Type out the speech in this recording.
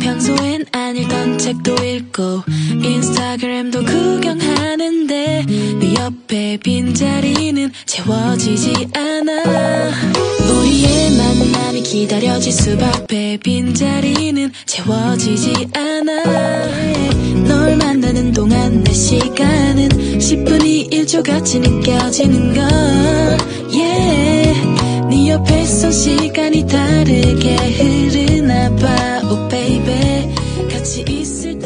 평소엔 안 읽던 책도 읽고 인스타그램도 구경하는데 네 옆에 빈자리는 채워지지 않아. 우리의 만남이 기다려질 수밖에 빈자리는 채워지지 않아. 널 만나는 동안 내 시간은 10분이 1초같이 느껴지는 걸. yeah. 네 옆에서 시간이 다르게 흐르나 봐. Oh baby 같이 있을